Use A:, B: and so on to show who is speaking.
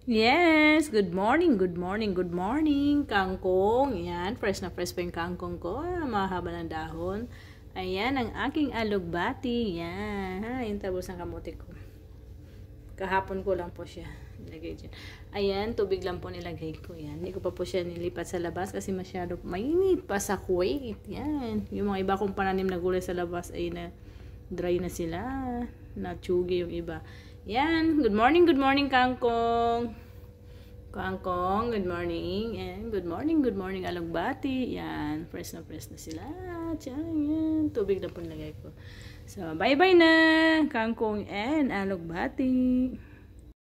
A: Yes, good morning, good morning, good morning. Kangkong, yan, fresh na fresh pa yung kangkong ko. Mahaba ng dahon. Ayan, ang aking alugbati. Yan, ha, yung tabos ng kamote ko. Kahapon ko lang po siya nilagay dyan. Ayan, tubig lang po nilagay ko. Yan, hindi ko pa po siya nilipat sa labas kasi masyado mainit pa sa Kuwait. Yan, yung mga iba kong pananim na gulay sa labas ay na dry na sila. Natsugi yung iba. Yan, good morning, kangkong. Kangkong, good morning. And good morning, alugbati. Yan, fresh na sila. Yan, tubig na po nilagay ko. So, bye-bye na, kangkong and alugbati.